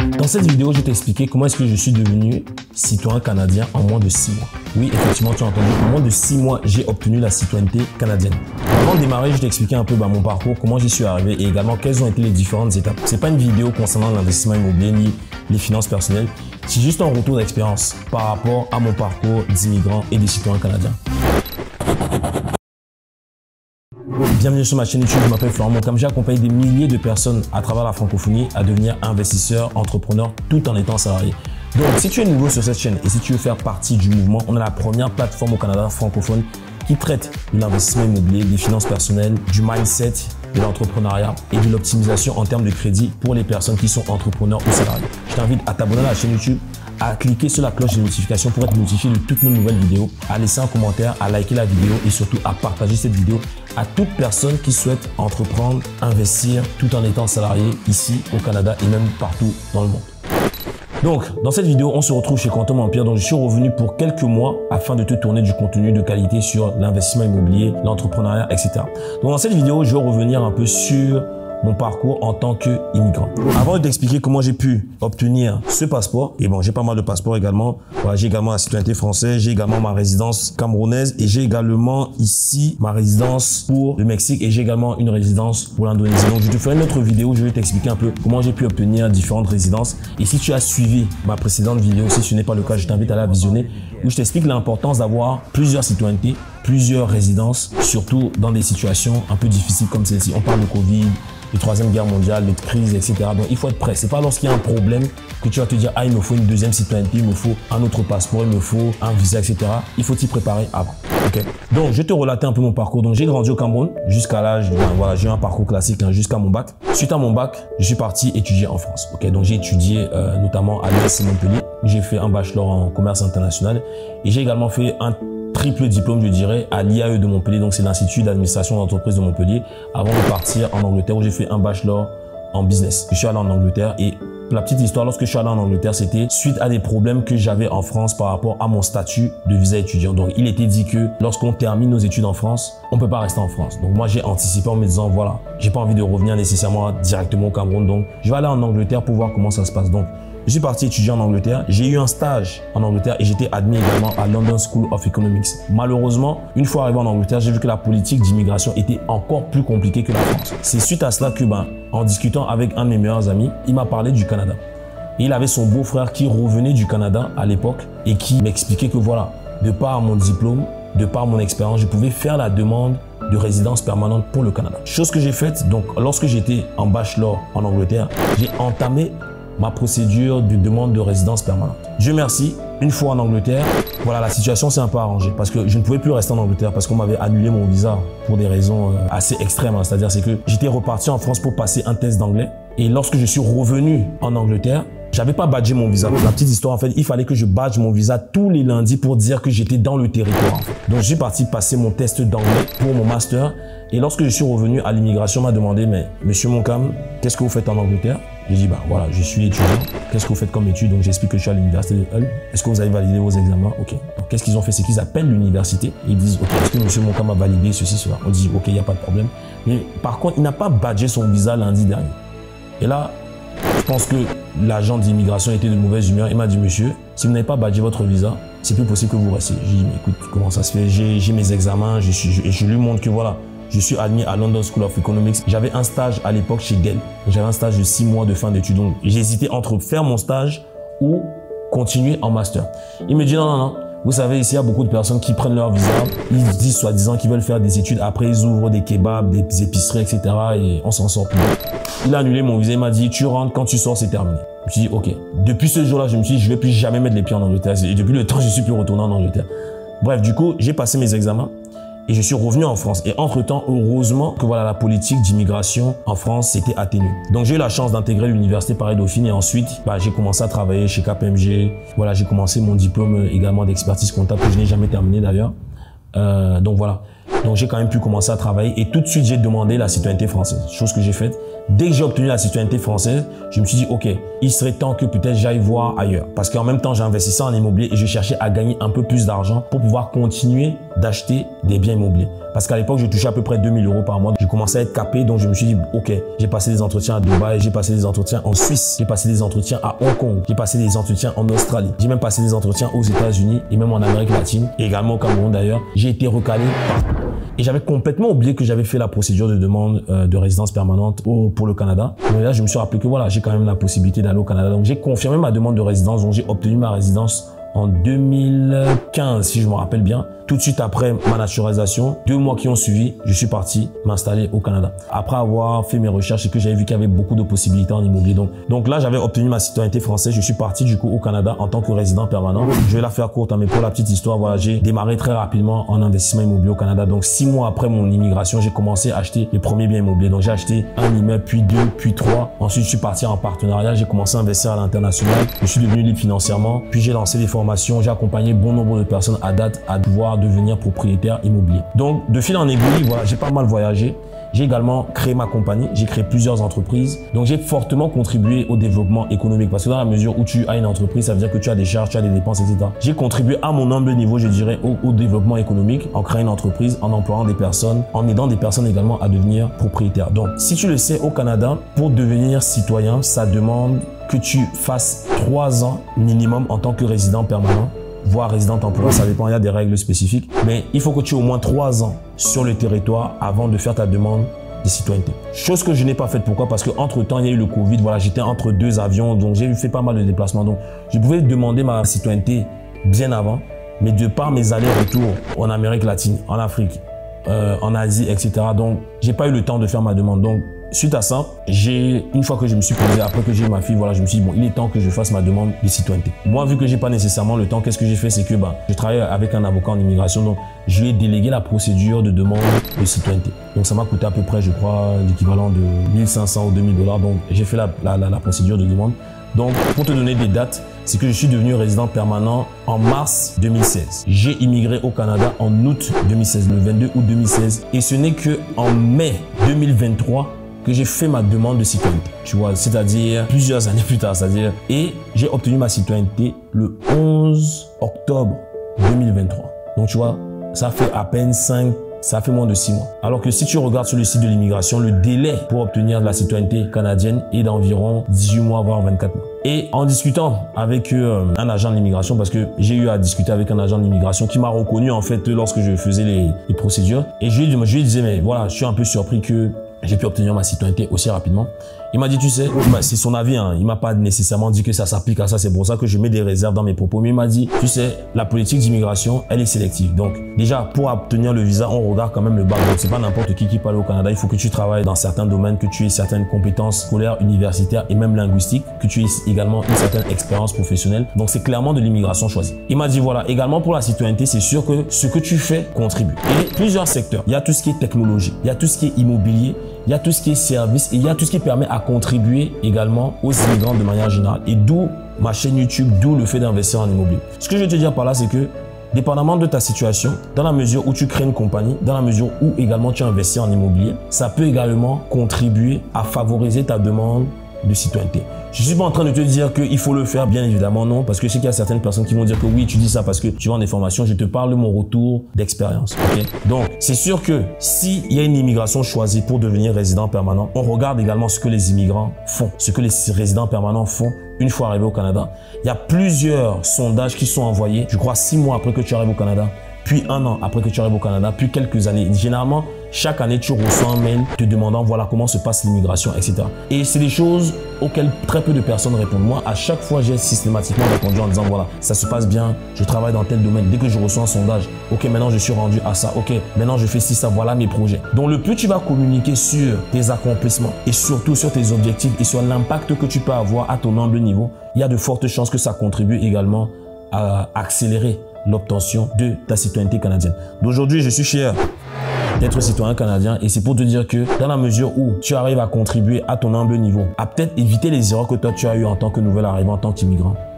Dans cette vidéo, je vais t'expliquer comment est-ce que je suis devenu citoyen canadien en moins de 6 mois. Oui, effectivement, tu as entendu, en moins de 6 mois, j'ai obtenu la citoyenneté canadienne. Avant de démarrer, je vais t'expliquer un peu mon parcours, comment j'y suis arrivé et également quelles ont été les différentes étapes. Ce n'est pas une vidéo concernant l'investissement immobilier ni les finances personnelles, c'est juste un retour d'expérience par rapport à mon parcours d'immigrant et de citoyen canadien. Bienvenue sur ma chaîne YouTube, je m'appelle Florent Moncam. J'ai accompagné des milliers de personnes à travers la francophonie à devenir investisseurs, entrepreneurs, tout en étant salariés. Donc, si tu es nouveau sur cette chaîne et si tu veux faire partie du mouvement, on est la première plateforme au Canada francophone qui traite de l'investissement immobilier, des finances personnelles, du mindset, de l'entrepreneuriat et de l'optimisation en termes de crédit pour les personnes qui sont entrepreneurs ou salariés. Je t'invite à t'abonner à la chaîne YouTube, à cliquer sur la cloche de notification pour être notifié de toutes nos nouvelles vidéos, à laisser un commentaire, à liker la vidéo et surtout à partager cette vidéo à toute personne qui souhaite entreprendre, investir tout en étant salarié ici au Canada et même partout dans le monde. Donc, dans cette vidéo, on se retrouve chez Quantum Empire. Donc, je suis revenu pour quelques mois afin de te tourner du contenu de qualité sur l'investissement immobilier, l'entrepreneuriat, etc. Donc, dans cette vidéo, je vais revenir un peu sur mon parcours en tant qu'immigrant. Avant de t'expliquer comment j'ai pu obtenir ce passeport, et bon, j'ai pas mal de passeports également. Voilà, j'ai également la citoyenneté française, j'ai également ma résidence camerounaise et j'ai également ici ma résidence pour le Mexique et j'ai également une résidence pour l'Indonésie. Donc, je te ferai une autre vidéo, je vais t'expliquer un peu comment j'ai pu obtenir différentes résidences. Et si tu as suivi ma précédente vidéo, si ce n'est pas le cas, je t'invite à la visionner où je t'explique l'importance d'avoir plusieurs citoyennetés, plusieurs résidences, surtout dans des situations un peu difficiles comme celle-ci. On parle de Covid, de troisième guerre mondiale, de crise, etc. Donc, il faut être prêt. C'est pas lorsqu'il y a un problème que tu vas te dire, ah, il me faut une deuxième citoyenneté, il me faut un autre passeport, il me faut un visa, etc. Il faut t'y préparer avant. Ok. Donc, je vais te relater un peu mon parcours. Donc, j'ai grandi au Cameroun jusqu'à l'âge, voilà, j'ai eu un parcours classique jusqu'à mon bac. Suite à mon bac, je suis parti étudier en France. Ok. Donc, j'ai étudié notamment à l'ESC Montpellier. J'ai fait un bachelor en commerce international et j'ai également fait un triple diplôme, je dirais, à l'IAE de Montpellier. Donc, c'est l'Institut d'administration d'entreprise de Montpellier avant de partir en Angleterre où j'ai fait un bachelor en business. Je suis allé en Angleterre et la petite histoire, lorsque je suis allé en Angleterre, c'était suite à des problèmes que j'avais en France par rapport à mon statut de visa étudiant. Donc, il était dit que lorsqu'on termine nos études en France, on peut pas rester en France. Donc, moi, j'ai anticipé en me disant, voilà, j'ai pas envie de revenir nécessairement directement au Cameroun. Donc, je vais aller en Angleterre pour voir comment ça se passe. Donc, je suis parti étudier en Angleterre. J'ai eu un stage en Angleterre et j'étais admis également à London School of Economics. Malheureusement, une fois arrivé en Angleterre, j'ai vu que la politique d'immigration était encore plus compliquée que la France. C'est suite à cela que, en discutant avec un de mes meilleurs amis, il m'a parlé du Canada. Et il avait son beau-frère qui revenait du Canada à l'époque et qui m'expliquait que voilà, de par mon diplôme, de par mon expérience, je pouvais faire la demande de résidence permanente pour le Canada. Chose que j'ai faite, donc lorsque j'étais en bachelor en Angleterre, j'ai entamé ma procédure de demande de résidence permanente. Dieu merci, une fois en Angleterre, voilà, la situation s'est un peu arrangée parce que je ne pouvais plus rester en Angleterre parce qu'on m'avait annulé mon visa pour des raisons assez extrêmes. C'est-à-dire c'est que j'étais reparti en France pour passer un test d'anglais et lorsque je suis revenu en Angleterre, j'avais pas badgé mon visa. La petite histoire, en fait, il fallait que je badge mon visa tous les lundis pour dire que j'étais dans le territoire. Donc, je suis parti passer mon test d'anglais pour mon master. Et lorsque je suis revenu à l'immigration, on m'a demandé, mais monsieur Moncam, qu'est-ce que vous faites en Angleterre? J'ai dit, voilà, je suis étudiant. Qu'est-ce que vous faites comme études? Donc, j'explique que je suis à l'université de Hull. Est-ce que vous avez validé vos examens? OK. Donc, qu'est-ce qu'ils ont fait? C'est qu'ils appellent l'université et ils disent, OK, est-ce que monsieur Moncam a validé ceci, cela? On dit, OK, il n'y a pas de problème. Mais par contre, il n'a pas badgé son visa lundi dernier. Et là, je pense que l'agent d'immigration était de mauvaise humeur. Il m'a dit, monsieur, si vous n'avez pas badgé votre visa, c'est plus possible que vous restiez. J'ai dit, mais écoute, comment ça se fait? J'ai mes examens, je lui montre que voilà, je suis admis à London School of Economics. J'avais un stage à l'époque chez Dell. J'avais un stage de 6 mois de fin d'études. Donc, j'ai hésité entre faire mon stage ou continuer en master. Il me dit, non. Vous savez, ici, il y a beaucoup de personnes qui prennent leur visa. Ils disent soi-disant qu'ils veulent faire des études. Après, ils ouvrent des kebabs, des épiceries, etc. Et on s'en sort plus. Il a annulé mon visa. Il m'a dit, tu rentres, quand tu sors, c'est terminé. Je me suis dit, OK. Depuis ce jour-là, je me suis dit, je ne vais plus jamais mettre les pieds en Angleterre. Et depuis le temps, je ne suis plus retourné en Angleterre. Bref, du coup, j'ai passé mes examens. Et je suis revenu en France. Et entre-temps, heureusement que voilà, la politique d'immigration en France s'était atténuée. Donc, j'ai eu la chance d'intégrer l'université Paris-Dauphine et ensuite, j'ai commencé à travailler chez KPMG. Voilà, j'ai commencé mon diplôme également d'expertise comptable que je n'ai jamais terminé d'ailleurs. Donc voilà. Donc, j'ai quand même pu commencer à travailler et tout de suite, j'ai demandé la citoyenneté française, chose que j'ai faite. Dès que j'ai obtenu la citoyenneté française, je me suis dit, OK, il serait temps que peut-être j'aille voir ailleurs. Parce qu'en même temps, j'investissais en immobilier et je cherchais à gagner un peu plus d'argent pour pouvoir continuer d'acheter des biens immobiliers. Parce qu'à l'époque, je touchais à peu près 2 000 € par mois. Je commençais à être capé, donc je me suis dit, OK, j'ai passé des entretiens à Dubaï, j'ai passé des entretiens en Suisse, j'ai passé des entretiens à Hong Kong, j'ai passé des entretiens en Australie, j'ai même passé des entretiens aux États-Unis et même en Amérique latine, et également au Cameroun d'ailleurs. J'ai été recalé partout. Et j'avais complètement oublié que j'avais fait la procédure de demande de résidence permanente pour le Canada. Donc là, je me suis rappelé que voilà, j'ai quand même la possibilité d'aller au Canada. Donc j'ai confirmé ma demande de résidence, donc j'ai obtenu ma résidence en 2015, si je me rappelle bien. Tout de suite après ma naturalisation, 2 mois qui ont suivi, je suis parti m'installer au Canada. Après avoir fait mes recherches et que j'avais vu qu'il y avait beaucoup de possibilités en immobilier. Donc là, j'avais obtenu ma citoyenneté française. Je suis parti du coup au Canada en tant que résident permanent. Je vais la faire courte, mais pour la petite histoire, voilà, j'ai démarré très rapidement en investissement immobilier au Canada. Donc 6 mois après mon immigration, j'ai commencé à acheter les premiers biens immobiliers. Donc j'ai acheté un immeuble, puis 2, puis 3. Ensuite, je suis parti en partenariat. J'ai commencé à investir à l'international. Je suis devenu libre financièrement. Puis j'ai lancé des formations. J'ai accompagné bon nombre de personnes à date à pouvoir devenir propriétaire immobilier. Donc, de fil en aiguille, voilà, j'ai pas mal voyagé. J'ai également créé ma compagnie, j'ai créé plusieurs entreprises. Donc, j'ai fortement contribué au développement économique parce que dans la mesure où tu as une entreprise, ça veut dire que tu as des charges, tu as des dépenses, etc. J'ai contribué à mon humble niveau, je dirais, au développement économique en créant une entreprise, en employant des personnes, en aidant des personnes également à devenir propriétaires. Donc, si tu le sais, au Canada, pour devenir citoyen, ça demande que tu fasses 3 ans minimum en tant que résident permanent, voire résident temporaire, ça dépend, il y a des règles spécifiques. Mais il faut que tu aies au moins 3 ans sur le territoire avant de faire ta demande de citoyenneté. Chose que je n'ai pas faite. Pourquoi? Parce qu'entre temps, il y a eu le Covid. Voilà, j'étais entre 2 avions, donc j'ai fait pas mal de déplacements. Donc, je pouvais demander ma citoyenneté bien avant. Mais de par mes allers-retours en Amérique latine, en Afrique, en Asie, etc. Donc, j'ai pas eu le temps de faire ma demande. Donc, suite à ça, une fois que je me suis posé, après que j'ai eu ma fille, voilà, je me suis dit, bon, il est temps que je fasse ma demande de citoyenneté. Moi, vu que j'ai pas nécessairement le temps, qu'est-ce que j'ai fait? C'est que, je travaille avec un avocat en immigration, donc je lui ai délégué la procédure de demande de citoyenneté. Donc, ça m'a coûté à peu près, je crois, l'équivalent de 1500 ou 2000 $. Donc, j'ai fait la procédure de demande. Donc, pour te donner des dates, c'est que je suis devenu résident permanent en mars 2016. J'ai immigré au Canada en août 2016, le 22 août 2016. Et ce n'est qu'en mai 2023 que j'ai fait ma demande de citoyenneté, tu vois, c'est-à-dire plusieurs années plus tard, c'est-à-dire, et j'ai obtenu ma citoyenneté le 11 octobre 2023. Donc, tu vois, ça fait à peine ça fait moins de 6 mois. Alors que si tu regardes sur le site de l'immigration, le délai pour obtenir de la citoyenneté canadienne est d'environ 18 mois, voire 24 mois. Et en discutant avec un agent de l'immigration, parce que j'ai eu à discuter avec un agent de l'immigration qui m'a reconnu en fait lorsque je faisais les procédures. Et je lui disais, mais voilà, je suis un peu surpris que j'ai pu obtenir ma citoyenneté aussi rapidement. Il m'a dit, tu sais, c'est son avis, hein. Il m'a pas nécessairement dit que ça s'applique à ça. C'est pour ça que je mets des réserves dans mes propos. Mais il m'a dit, tu sais, la politique d'immigration, elle est sélective. Donc, déjà, pour obtenir le visa, on regarde quand même le background. C'est pas n'importe qui parle au Canada. Il faut que tu travailles dans certains domaines, que tu aies certaines compétences scolaires, universitaires et même linguistiques, que tu aies également une certaine expérience professionnelle. Donc, c'est clairement de l'immigration choisie. Il m'a dit, voilà, également pour la citoyenneté, c'est sûr que ce que tu fais contribue. Et plusieurs secteurs. Il y a tout ce qui est technologie, il y a tout ce qui est immobilier, il y a tout ce qui est service et il y a tout ce qui permet à contribuer également aux immigrants de manière générale. Et d'où ma chaîne YouTube, d'où le fait d'investir en immobilier. Ce que je veux te dire par là, c'est que dépendamment de ta situation, dans la mesure où tu crées une compagnie, dans la mesure où également tu investis en immobilier, ça peut également contribuer à favoriser ta demande de citoyenneté. Je suis pas en train de te dire qu'il faut le faire, bien évidemment non, parce que je sais qu'il y a certaines personnes qui vont dire que oui, tu dis ça parce que tu vends des formations. Je te parle de mon retour d'expérience. Okay? Donc, c'est sûr que s'il y a une immigration choisie pour devenir résident permanent, on regarde également ce que les immigrants font, ce que les résidents permanents font une fois arrivés au Canada. Il y a plusieurs sondages qui sont envoyés, je crois 6 mois après que tu arrives au Canada, puis 1 an après que tu arrives au Canada, puis quelques années. Généralement, chaque année, tu reçois un mail te demandant voilà comment se passe l'immigration, etc. Et c'est des choses auxquelles très peu de personnes répondent. Moi, à chaque fois, j'ai systématiquement répondu en disant voilà, ça se passe bien, je travaille dans tel domaine. Dès que je reçois un sondage, ok, maintenant je suis rendu à ça, ok, maintenant je fais ci, ça, voilà mes projets. Donc, le plus tu vas communiquer sur tes accomplissements et surtout sur tes objectifs et sur l'impact que tu peux avoir à ton humble niveau, il y a de fortes chances que ça contribue également à accélérer l'obtention de ta citoyenneté canadienne. D'aujourd'hui, je suis fier d'être citoyen canadien et c'est pour te dire que dans la mesure où tu arrives à contribuer à ton humble niveau, à peut-être éviter les erreurs que toi tu as eues en tant que nouvel arrivant, en tant qu'immigrant,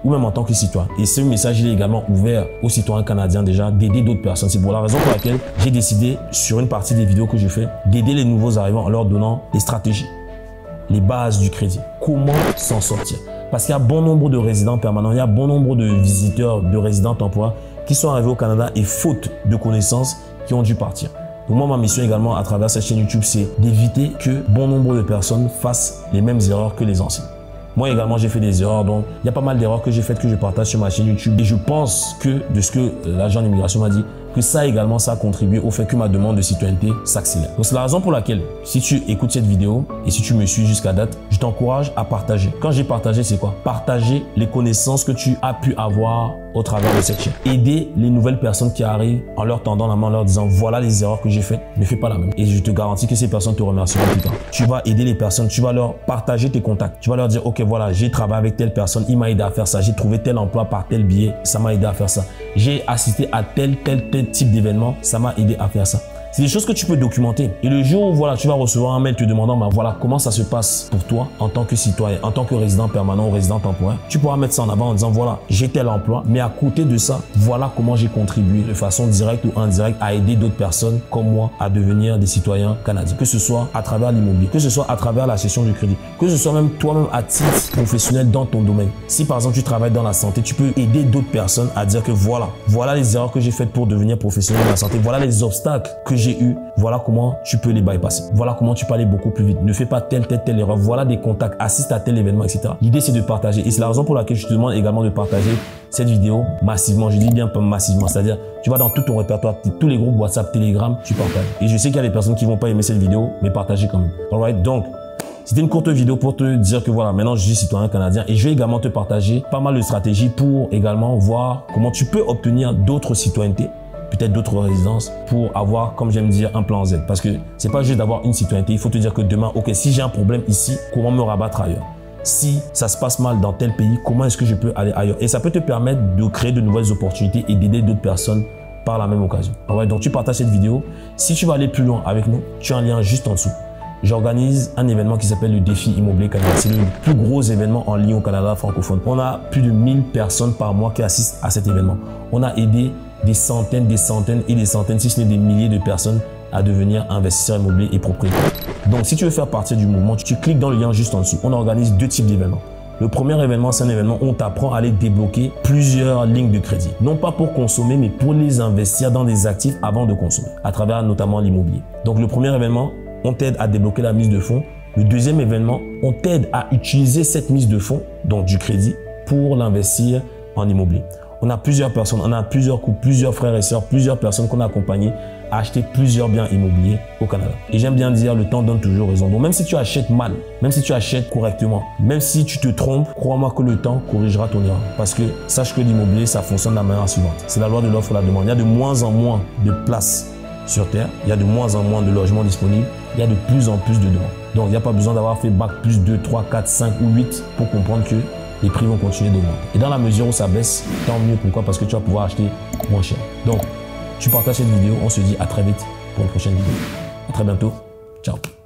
ou même en tant que citoyen. Et ce message, il est également ouvert aux citoyens canadiens déjà d'aider d'autres personnes. C'est pour la raison pour laquelle j'ai décidé, sur une partie des vidéos que je fais, d'aider les nouveaux arrivants en leur donnant les stratégies, les bases du crédit. Comment s'en sortir? Parce qu'il y a bon nombre de résidents permanents, il y a bon nombre de visiteurs, de résidents temporaires qui sont arrivés au Canada et faute de connaissances, qui ont dû partir. Donc moi, ma mission également à travers cette chaîne YouTube, c'est d'éviter que bon nombre de personnes fassent les mêmes erreurs que les anciens. Moi également, j'ai fait des erreurs, donc il y a pas mal d'erreurs que j'ai faites que je partage sur ma chaîne YouTube. Et je pense que, de ce que l'agent d'immigration m'a dit, que ça également, ça a contribué au fait que ma demande de citoyenneté s'accélère. Donc c'est la raison pour laquelle, si tu écoutes cette vidéo et si tu me suis jusqu'à date, je t'encourage à partager. Quand j'ai partagé, c'est quoi? Partager les connaissances que tu as pu avoir au travers de cette chaîne. Aider les nouvelles personnes qui arrivent en leur tendant la main, en leur disant voilà les erreurs que j'ai faites, ne fais pas la même. Et je te garantis que ces personnes te remercieront plus tard. Tu vas aider les personnes, tu vas leur partager tes contacts. Tu vas leur dire ok voilà, j'ai travaillé avec telle personne, il m'a aidé à faire ça, j'ai trouvé tel emploi par tel biais, ça m'a aidé à faire ça. J'ai assisté à tel type d'événement, ça m'a aidé à faire ça. C'est des choses que tu peux documenter. Et le jour où voilà, tu vas recevoir un mail te demandant voilà, comment ça se passe pour toi en tant que citoyen, en tant que résident permanent ou résident temporaire, tu pourras mettre ça en avant en disant voilà, j'ai tel emploi, mais à côté de ça, voilà comment j'ai contribué de façon directe ou indirecte à aider d'autres personnes comme moi à devenir des citoyens canadiens. Que ce soit à travers l'immobilier, que ce soit à travers la cession du crédit, que ce soit même toi-même à titre professionnel dans ton domaine. Si par exemple tu travailles dans la santé, tu peux aider d'autres personnes à dire que voilà les erreurs que j'ai faites pour devenir professionnel dans la santé, voilà les obstacles que j'ai eu, voilà comment tu peux les bypasser. Voilà comment tu peux aller beaucoup plus vite. Ne fais pas telle erreur. Voilà des contacts, assiste à tel événement, etc. L'idée, c'est de partager. Et c'est la raison pour laquelle je te demande également de partager cette vidéo massivement. Je dis bien massivement, c'est-à-dire tu vas dans tout ton répertoire, tous les groupes WhatsApp, Telegram, tu partages. Et je sais qu'il y a des personnes qui vont pas aimer cette vidéo, mais partagez quand même. Alright, donc c'était une courte vidéo pour te dire que voilà, maintenant je suis citoyen canadien et je vais également te partager pas mal de stratégies pour également voir comment tu peux obtenir d'autres citoyennetés, peut-être d'autres résidences pour avoir, comme j'aime dire, un plan Z. Parce que c'est pas juste d'avoir une citoyenneté. Il faut te dire que demain, ok, si j'ai un problème ici, comment me rabattre ailleurs? Si ça se passe mal dans tel pays, comment est-ce que je peux aller ailleurs? Et ça peut te permettre de créer de nouvelles opportunités et d'aider d'autres personnes par la même occasion. Alright, donc tu partages cette vidéo. Si tu vas aller plus loin avec nous, tu as un lien juste en dessous. J'organise un événement qui s'appelle le défi immobilier canadien. C'est le plus gros événement en ligne au Canada francophone. On a plus de 1000 personnes par mois qui assistent à cet événement. On a aidé des centaines et des centaines, si ce n'est des milliers de personnes à devenir investisseurs immobiliers et propriétaires. Donc, si tu veux faire partie du mouvement, tu cliques dans le lien juste en dessous. On organise 2 types d'événements. Le premier événement, c'est un événement où on t'apprend à aller débloquer plusieurs lignes de crédit. Non pas pour consommer, mais pour les investir dans des actifs avant de consommer, à travers notamment l'immobilier. Donc, le premier événement, on t'aide à débloquer la mise de fonds. Le deuxième événement, on t'aide à utiliser cette mise de fonds, donc du crédit, pour l'investir en immobilier. On a plusieurs personnes, on a plusieurs couples, plusieurs frères et sœurs, plusieurs personnes qu'on a accompagnées à acheter plusieurs biens immobiliers au Canada. Et j'aime bien dire, le temps donne toujours raison. Donc même si tu achètes mal, même si tu achètes correctement, même si tu te trompes, crois-moi que le temps corrigera ton erreur. Parce que sache que l'immobilier, ça fonctionne de la manière suivante. C'est la loi de l'offre et la demande. Il y a de moins en moins de places sur Terre. Il y a de moins en moins de logements disponibles. Il y a de plus en plus de demandes. Donc il n'y a pas besoin d'avoir fait bac plus 2, 3, 4, 5 ou 8 pour comprendre que les prix vont continuer d'augmenter. Et dans la mesure où ça baisse, tant mieux. Pourquoi? Parce que tu vas pouvoir acheter moins cher. Donc, tu partages cette vidéo. On se dit à très vite pour une prochaine vidéo. À très bientôt. Ciao.